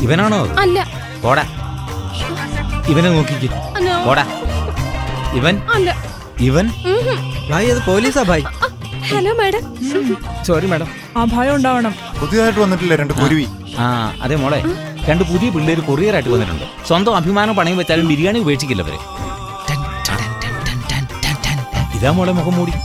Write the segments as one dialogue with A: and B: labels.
A: ഇവനാണോ? അല്ല. പോടാ. ഇവനെ നോക്കിക്ക്. പോടാ. ഇവൻ അല്ല. ഇവൻ ഭായ്, അത് പോലീസാ ഭായ്.
B: Hello madam.
A: Sorry madam.
C: ആ ഭയം ഉണ്ടാവണം.
D: പുതിയതായിട്ട് വന്നിട്ടില്ല 2 കുരുവി.
A: അതെ മോളെ, 2 പുതിയ പിള്ളേര് കൊറിയറായിട്ട് വന്നിട്ടുണ്ട്. സ്വന്തം അഭിമാനം പണയം വെച്ചാലും ബിരിയാണി ഉപേക്ഷിക്കില്ല അവര്. ഇതാ മോളെ മുഖം മൂടി.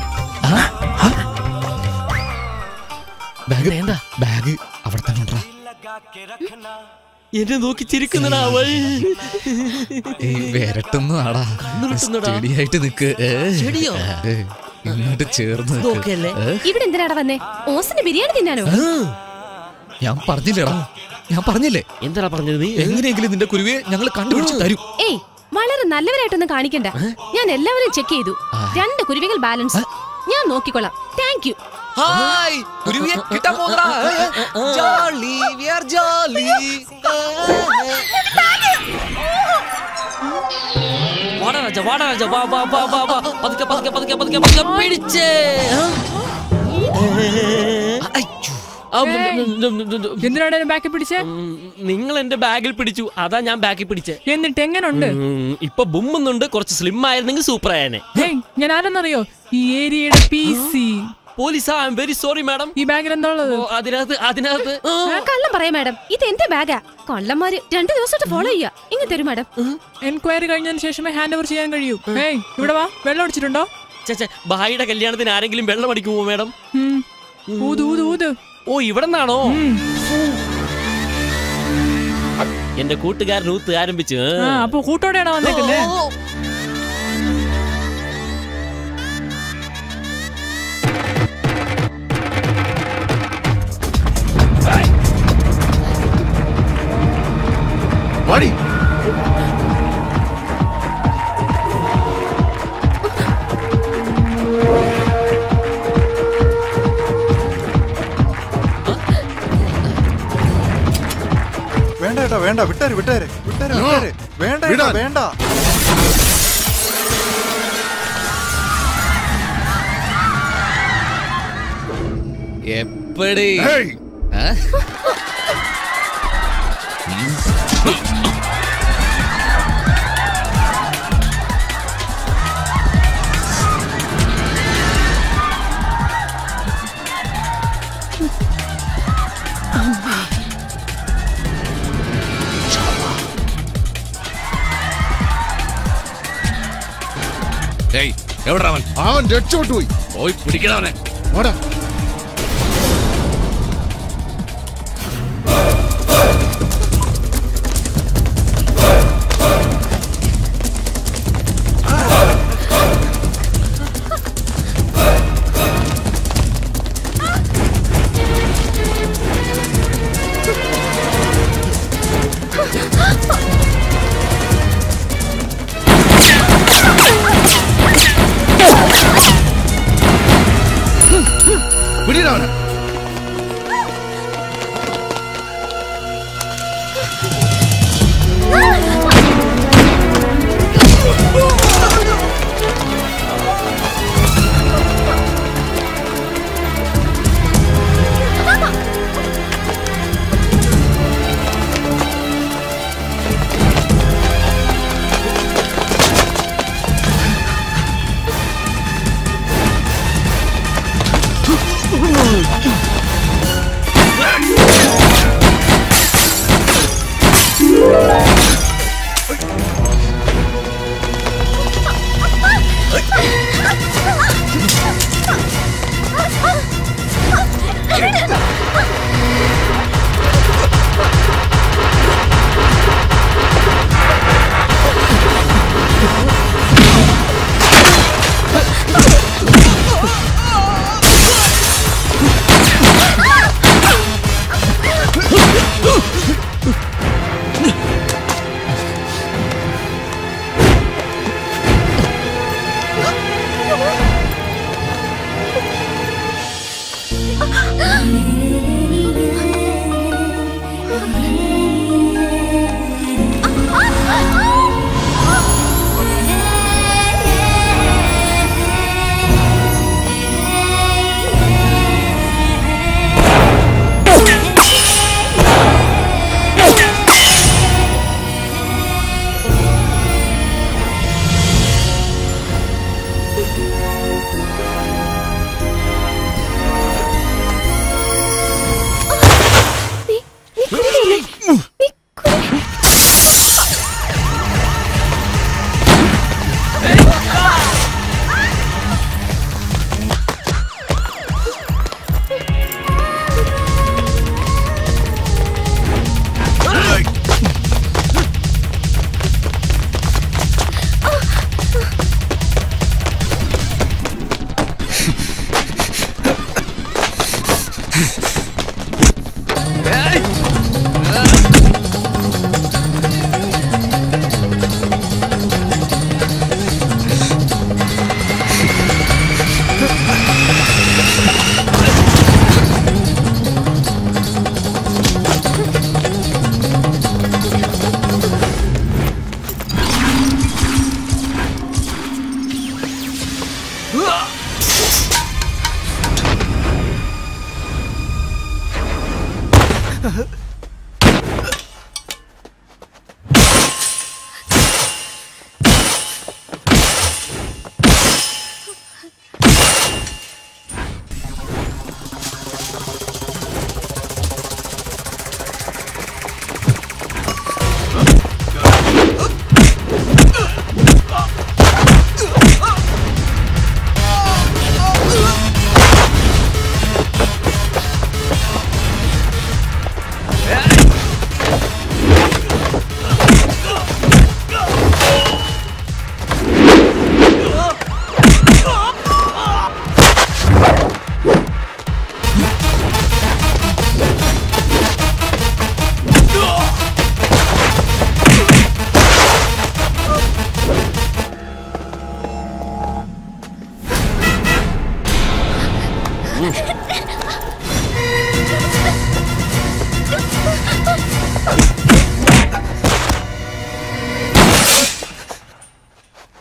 E: ബാഗ് അവിടെ തന്നെ ഉണ്ടാ.
F: എന്നെ നോക്കി ചിരിക്കുന്നടാ അവൾ.
E: വരട്ടുന്നതാടാ. സ്റ്റഡിയായിട്ട് നിക്ക്. ഇങ്ങോട്ട് ചേർന്ന്
B: ഇവിടെ എന്തിനാടാ വന്നേ? ഓസിന്റെ ബിരിയാണി തിന്നാനോ?
E: ഞാൻ പറഞ്ഞില്ലേടാ, ഞാൻ പറഞ്ഞില്ലേ.
F: എന്താ പറഞ്ഞത് നീ?
E: എങ്ങനെയെങ്കിലും നിന്റെ കുരുവിയെ ഞങ്ങൾ കണ്ടുപിടിച്ച് തരും.
B: ഏയ്, വളരെ നല്ലവരായിട്ടൊന്നും കാണിക്കണ്ട. ഞാൻ എല്ലാവരും ചെക്ക് ചെയ്തു. 2 കുരുവികൾ ബാലൻസ്. ഞാൻ നോക്കിക്കൊള്ളാം. Thank you.
E: ഹായ്, കുരുവിയെ കിട്ടാൻ പോകുന്നടാ. Jolly, we are jolly.
F: വാടാ രാജ, വാടാ രാജ, വാ വാ വാ വാ വാ. പതുക്കെ പതുക്കെ പതുക്കെ പതുക്കെ പതുക്കെ പിടിച്ചേ.
C: എന്തിനാണ് ബാക്കിൽ പിടിച്ചേ?
F: നിങ്ങൾ എന്റെ ബാഗിൽ പിടിച്ചു, അതാ ഞാൻ ബാക്കിൽ പിടിച്ചേ.
C: എന്നിട്ട് എങ്ങനുണ്ട്?
F: ഇപ്പൊ ബുമ്മുന്നുണ്ട്. കുറച്ച് സ്ലിം ആയിരുന്നെങ്കിൽ സൂപ്പർ ആയനെ.
C: ഞാൻ ആരെന്നറിയോ? ഈ ഏരിയയുടെ PC
F: പോലീസാ. I am very sorry madam.
C: ഈ ബാഗിൽ എന്താ ഉള്ളത്?
F: അതിനകത്ത്
B: കള്ളം പറയാം മാഡം. ഇത് എന്റെ ബാഗാ. കള്ളന്മാര് 2 ദിവസമായിട്ട് ഫോളോ ചെയ്യാ. ഇങ്ങനെ തരും മാഡം.
C: എൻക്വയറി കഴിഞ്ഞതിന് ശേഷമേ ഹാൻഡ് ഓവർ ചെയ്യാൻ കഴിയൂ. ഇവിടെ വാ. വെള്ളം അടിച്ചിട്ടുണ്ടോ?
F: ഭായിയുടെ കല്യാണത്തിന് ആരെങ്കിലും വെള്ളം അടിക്കുമോ മാഡം?
C: ഊത് ഊത് ഊത്.
F: ഓ, ഇവിടെ നിന്നാണോ? എന്റെ കൂട്ടുകാരൻ ഊത്ത് ആരംഭിച്ചു.
C: അപ്പൊ കൂട്ടോടെയാണോ വന്നേക്കുന്നേ?
D: വാടി. വേണ്ട ഏട്ടാ, വേണ്ട. വിട്ടാര് വിട്ടാര് വിട്ടാര് വിട്ടാര്. വേണ്ട ഏട്ടാ, വേണ്ട.
E: എപ്പടി
D: അവൻ രക്ഷപ്പെട്ടു പോയി.
E: പോയി പിടിക്കണവനെ.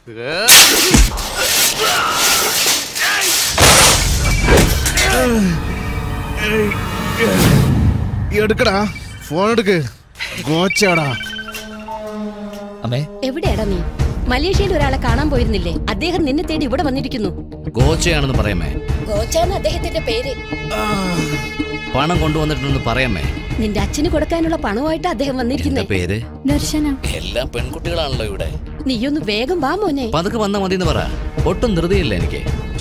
G: എടുക്കടാ, ഫോൺ എടുക്ക്. കോച്ചാടാ.
F: അമ്മേ,
H: എവിടെയാടാ നീ? മലേഷ്യയിൽ ഒരാളെ കാണാൻ പോയിരുന്നില്ലേ? അദ്ദേഹം നിന്നെ തേടി ഇവിടെ വന്നിരിക്കുന്നു.
F: കോച്ചയാണെന്ന് പറയാമേ.
H: കോച്ചാന്ന് അദ്ദേഹത്തിന്റെ പേര്.
F: പണം കൊണ്ടുവന്നിട്ടുണ്ടെന്ന് പറയാമേ.
H: നിന്റെ അച്ഛന് കൊടുക്കാനുള്ള പണമായിട്ട് അദ്ദേഹം വന്നിരിക്കുന്നത്.
F: പേര്
B: ദർശന.
F: എല്ലാം പെൺകുട്ടികളാണല്ലോ ഇവിടെ.
H: നീയൊന്ന് വേഗം വാ മോനെ.
F: പതുക്കെ വന്നാ മതി എന്ന് പറ. ഒട്ടും ധൃതിയില്ല എനിക്ക്.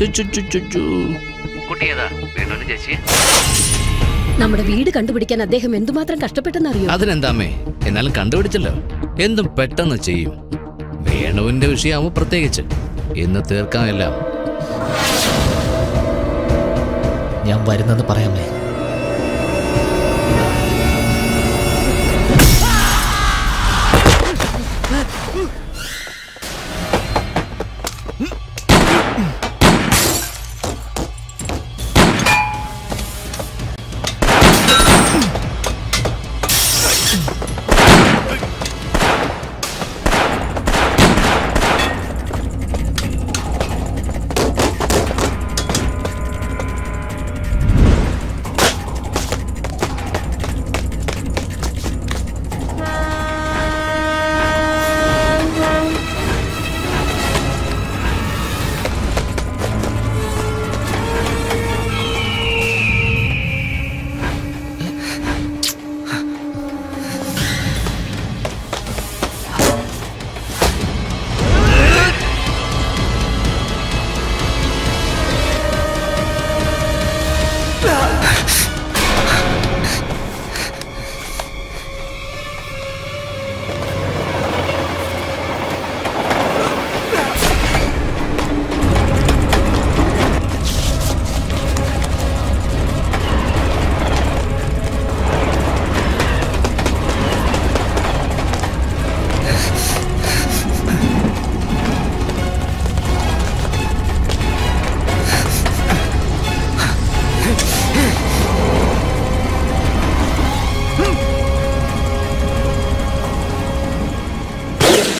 H: നമ്മുടെ വീട് കണ്ടുപിടിക്കാൻ അദ്ദേഹം എന്തുമാത്രം കഷ്ടപ്പെട്ടെന്നറിയോ?
F: അതിനെന്താമേ, എന്നാലും കണ്ടുപിടിച്ചല്ലോ. എന്തും പെട്ടെന്ന് ചെയ്യും. വേണുവിന്റെ വിഷയമാവും പ്രത്യേകിച്ച്. ഇന്ന് തീർക്കാമെല്ലാം. ഞാൻ വരുന്നത് പറയാമേ.